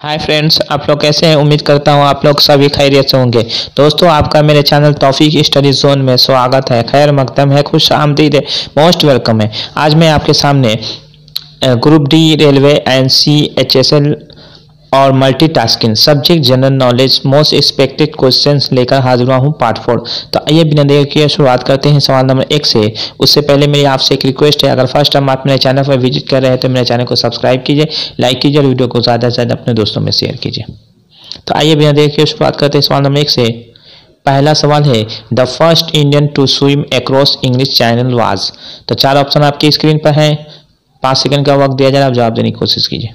Hi friends, आप लोग कैसे हैं। उम्मीद करता हूँ आप लोग सभी खैरियत से होंगे। दोस्तों, आपका मेरे चैनल तौफीक स्टडी जोन में स्वागत है। खैर मकदम है, खुश आमदीद है, मोस्ट वेलकम है। आज मैं आपके सामने ग्रुप डी रेलवे NCHSL और multitasking subject general knowledge most expected questions लेकर हाजिर हुआ हूँ पार्ट 4। तो आइए बिना देर किए शुरुआत करते हैं सवाल नंबर 1 से। उससे पहले मेरी आपसे एक रिक्वेस्ट है, अगर फर्स्ट टाइम आप मेरे चैनल पर विजिट कर रहे हैं तो मेरे चैनल को सब्सक्राइब कीजिए, लाइक कीजिए और वीडियो को ज़्यादा से ज़्यादा अपने दोस्तों में शेयर कीजिए। तो आइए बिना देर किए शुरुआत करते हैं सवाल नंबर 1 से। पहला सवाल है, the first Indian to swim across English channel was. तो 4 ऑप्शन आपकी स्क्रीन पर हैं। 5 सेकंड का वक्त दिया जा रहा है, आप जवाब देने की कोशिश कीजिए।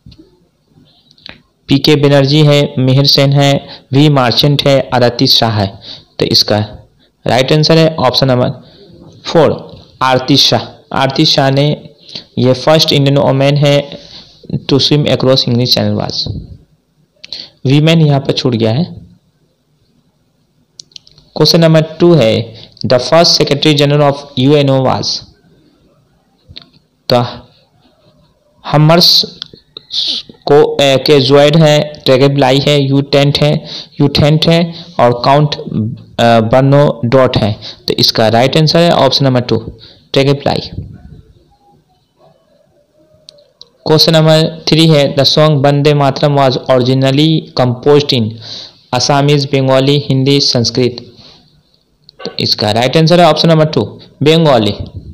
PK बनर्जी है, मिहिर सेन है, V मार्चेंट है, आरती शाह है। तो इसका राइट आंसर है ऑप्शन नंबर 4, आरती शाह। आरती शाह ने ये फर्स्ट इंडियन वोमेन है to swim across English channel was. Women यहाँ पर छूट गया है। क्वेश्चन नंबर 2 है, the first secretary general of UNO was. तो हमर्स को के जोइड है, ट्रेगेब्लाई है, यूटेंट है और काउंट बर्नोडॉट है। तो इसका राइट आंसर है option number 2, Trygve Lie. Question number 3 है, the song Vande Mataram was originally composed in Assamese, Bengali, Hindi, Sanskrit. तो इसका राइट आंसर है option number 2, Bengali.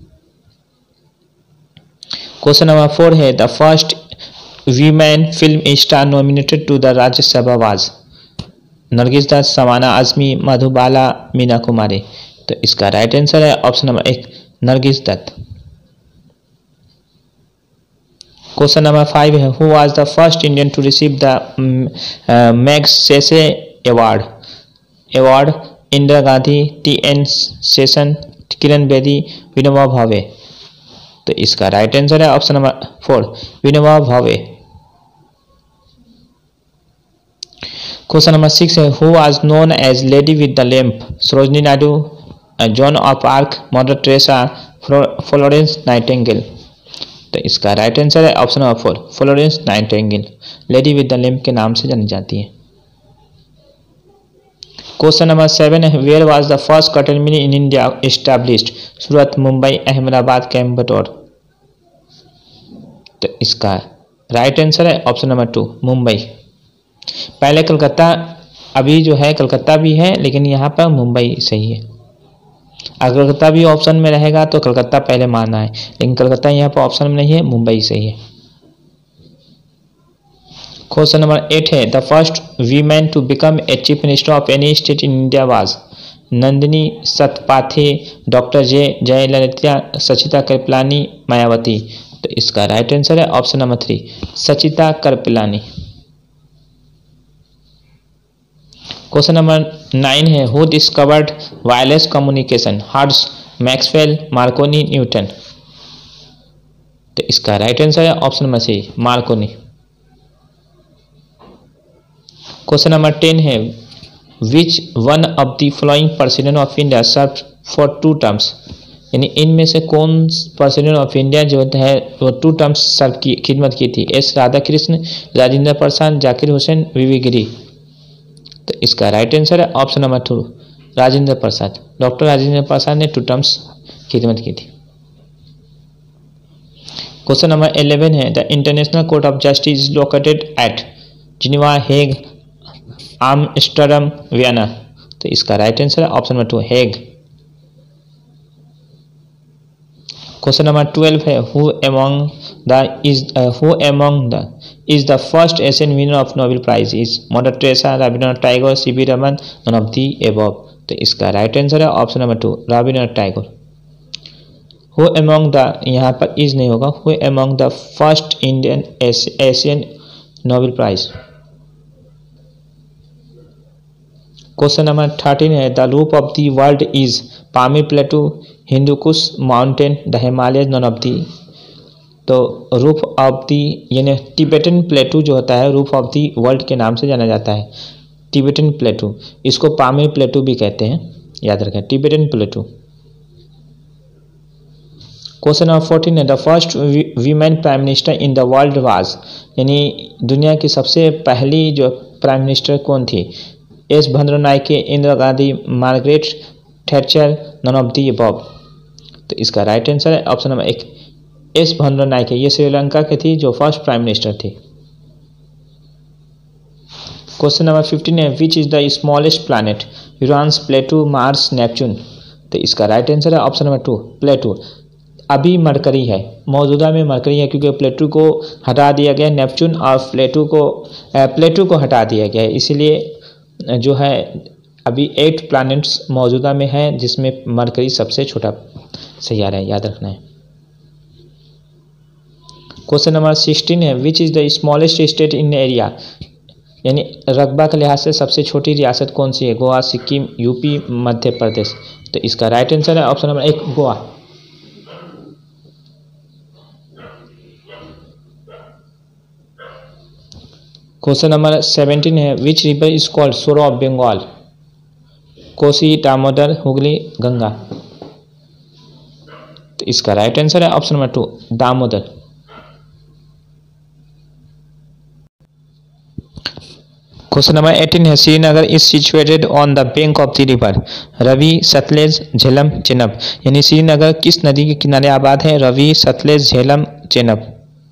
Question number 4 है, the first women film star nominated to the Rajya Sabha was. Nargis Dutt, Shabana Azmi, Madhubala, Meena Kumari. तो इसका राइट आंसर है option number 1, Nargis Dutt. Question number 5 है, who was the first Indian to receive the Magsaysay award. Indira Gandhi, TN Seshan, Kiran Bedi, Vinoba Bhave. तो इसका right answer है option number 4, Vinoba Bhave. Question number 6 है, who was known as lady with the lamp. Sarojini Naidu, Joan of Arc, Mother Teresa, Florence Nightingale. तो इसका right answer है option number 4, Florence Nightingale lady with the lamp के नाम से जानी जाती है। क्वेश्चन नंबर 7 है, where was the first cotton mill in India established. Surat, Mumbai, Ahmedabad, Coimbatore. तो इसका राइट आंसर है ऑप्शन नंबर 2, मुंबई। पहले कलकत्ता, अभी जो है कलकत्ता भी है, लेकिन यहाँ पर मुंबई सही है। अगर कलकत्ता भी ऑप्शन में रहेगा तो कलकत्ता पहले मानना है, लेकिन कलकत्ता यहाँ पर ऑप्शन में नहीं है, मुंबई सही है। क्वेश्चन नंबर 8 है, the first women to become a chief minister of any state in India was. Nandini Satpathy, doctor Jayalalithaa, Sucheta Kripalani, Mayawati. तो इसका राइट आंसर है option number 3, Sucheta Kripalani. Question number 9 है, who discovered wireless communication. Hertz, Maxwell, Marconi, Newton. तो इसका right answer है option number 3, Marconi. Question number 10 है, which one of the following president of India serve for 2 terms. यानी इनमें से कौन प्रेसिडेंट ऑफ इंडिया जो है वो 2 टर्म्स सर्व की खिदमत की थी। S Radhakrishna, Rajendra Prasad, Zakir Hussain, VV Giri. तो इसका राइट आंसर है option number 2, Rajendra Prasad. Doctor Rajendra Prasad ने 2 टर्म्स खिदमत की थी। क्वेश्चन नंबर 11 है, the international court of justice is located at Geneva, Hague, Amsterdam, Vienna. तो इसका राइट आंसर है option number 2, Hague. Question number 12 है, who among the is the first Asian winner of Nobel prize. Is Mother Teresa, Rabindranath Tagore, CV Raman, none of the above. तो इसका right answer है option number 2, Rabindranath Tagore. Who among the, यहाँ पर is नहीं होगा, who among the first Indian Asian Nobel prize. Question number 13 है, the roof of the world is Pamir plateau, Hindu Kush mountain, the Himalaya, none of the. तो roof of the यानी Tibetan प्लेटू जो होता है रूफ ऑफ दी वर्ल्ड के नाम से जाना जाता है, टिबेटन प्लेटू। इसको पामी प्लेटू भी कहते हैं, याद रखें, टिबेटन प्लेटू। क्वेश्चन नंबर 14 है the first women prime minister in the world was, यानी दुनिया की सबसे पहली जो प्राइम मिनिस्टर कौन थी? S Bandaranaike, Indira Gandhi, Margaret Thatcher, none of the above. तो इसका राइट आंसर है ऑप्शन नंबर 1 एस भद्रनायके। ये श्रीलंका की थी जो फर्स्ट प्राइम मिनिस्टर थी। क्वेश्चन नंबर 15 है which is the smallest planet? Uranus, Pluto, Mars, Neptune. तो इसका राइट आंसर है ऑप्शन नंबर 2 प्लेटो। अभी मरकरी है, मौजूदा में मरकरी है, क्योंकि प्लेटो को हटा दिया गया नेपच्यून और प्लेटो को हटा दिया गया है, इसीलिए जो है अभी 8 प्लैनेट्स मौजूदा में है, जिसमें मरकरी सबसे छोटा सैयारा है, याद रखना है। क्वेश्चन नंबर 16 है which is the smallest state in area, यानी रकबा के लिहाज से सबसे छोटी रियासत कौन सी है? गोवा, सिक्किम, यूपी, मध्य प्रदेश। तो इसका राइट आंसर है option number 1 Goa. Question number 17 है which river is called sorrow of Bengal? Kosi, Damodar, Hooghly, Ganga. तो इसका राइट आंसर है option number 2 Damodar. Question number 18 है Srinagar is situated on the bank of the river? Ravi, Satluj, Jhelum, Chenab. यानी श्रीनगर किस नदी के किनारे आबाद है? रवि, सतलेज, झेलम, चेनाब।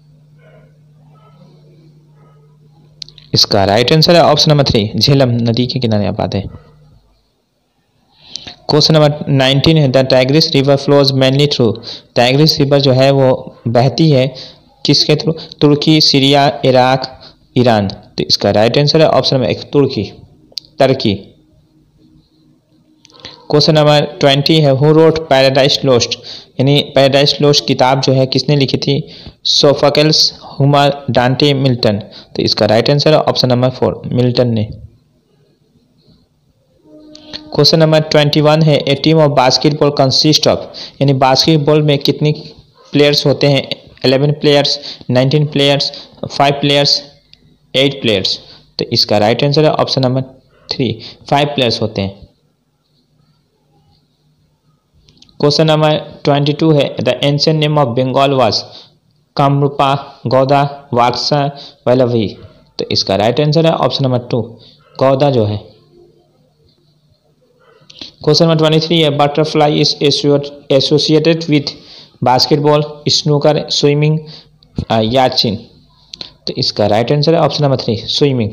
इसका राइट आंसर है ऑप्शन नंबर 3 झेलम नदी के किनारे आबाद है। क्वेश्चन नंबर 19 है the Tigris river flows mainly through? Tigris river जो है वो बहती है किसके through? Turkey, Syria, Iraq, Iran. तो इसका राइट आंसर है option number 1 Turkey. Question number 20 है हु रोट पैराडाइज लोस्ट? यानी पैराडाइज लोस्ट किताब जो है किसने लिखी थी? Sophocles, Homer, Dante, Milton. तो इसका राइट आंसर है ऑप्शन नंबर 4 मिल्टन ने। क्वेश्चन नंबर 21 है a team of basketball consist of? यानी बास्केटबॉल में कितनी प्लेयर्स होते हैं? 11 प्लेयर्स, 19 प्लेयर्स, 5 प्लेयर्स, 8 प्लेयर्स। तो इसका राइट आंसर है ऑप्शन नंबर 3 5 प्लेयर्स होते हैं। क्वेश्चन नंबर 22 है the ancient name of Bengal was? Kamarupa, Gauda, Vatsa, Vallabhi. तो इसका राइट आंसर है ऑप्शन नंबर 2 गौदा जो है। क्वेश्चन नंबर 23 है butterfly is associated with basketball, snooker, swimming, yachting. तो इसका राइट आंसर है option number 3 swimming.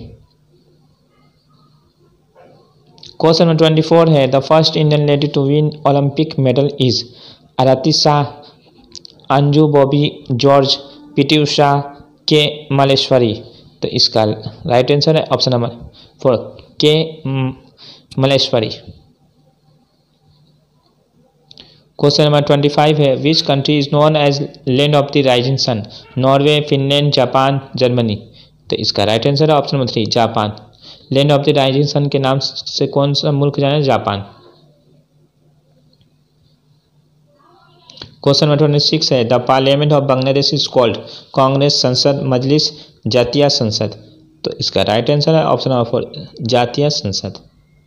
Question number 24 है the first Indian lady to win Olympic medal is? Aarti Shah, Anju Bobby George, PT Usha, K Malleswari. तो इसका राइट आंसर है option number 4 K Malleswari. Question number 25 है which country is known as land of the rising sun? Norway, Finland, Japan, Germany. तो इसका right answer है option number 3 Japan. Land of the rising sun के नाम से कौन सा मुल्क जाना है? जापान। क्वेश्चन नंबर 26 है the parliament of Bangladesh is called? Congress, Sansad, Majlis, Jatiya Sansad. तो इसका राइट आंसर है option number 4 Jatiya Sansad.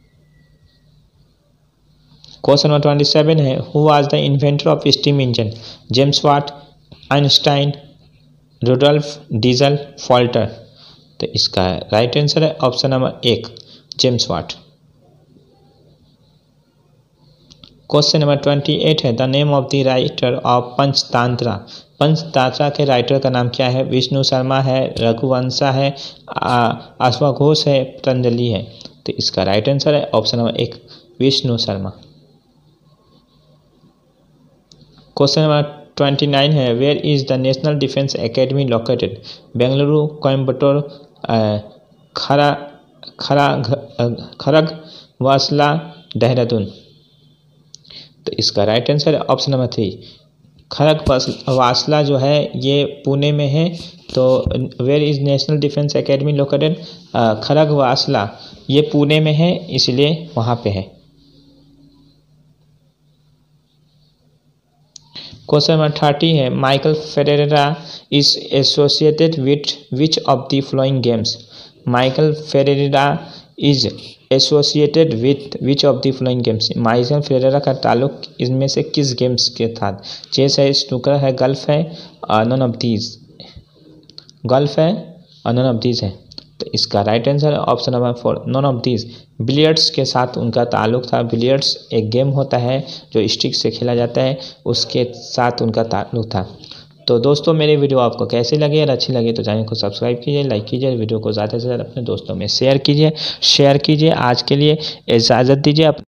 Question number 27 है who was the inventor of steam engine? James Watt, Einstein, Rudolf Diesel, Fulton. तो इसका राइट आंसर है option number 1 James Watt. Question number 28 है the name of the writer of Panchatantra? Panchatantra के writer का नाम क्या है? विष्णु शर्मा है, रघुवंशा है, अश्वघोष है, पतंजलि है। तो इसका राइट आंसर है option number 1 Vishnu Sharma. Question number 29 है where is the national defence academy located? Bengaluru, Coimbatore, Khadakwasla, Dehradun. तो इसका राइट आंसर है ऑप्शन नंबर 3 खड़गवासला जो है ये पुणे में है। तो where is national defence academy located? Khadakwasla ये पुणे में है, इसलिए वहाँ पे है। क्वेश्चन नंबर 30 है Michael Ferreira is associated with which of the following games? Michael Ferreira is associated with which of the following games. Michael Ferreira का ताल्लुक इनमें से किस गेम्स के साथ? चेस है, स्नूकर है, गल्फ है, नन ऑफ दीज। गल्फ है और नन ऑफ दीज है। तो इसका राइट आंसर है option number 4, none of these. Billiards के साथ उनका ताल्लुक था। बिलियर्ड्स एक गेम होता है जो स्टिक से खेला जाता है, उसके साथ उनका ताल्लुक था। तो दोस्तों मेरी वीडियो आपको कैसी लगी? अगर अच्छी लगी तो चैनल को सब्सक्राइब कीजिए, लाइक कीजिए, वीडियो को ज़्यादा से ज़्यादा अपने दोस्तों में शेयर कीजिए। आज के लिए इजाज़त दीजिए।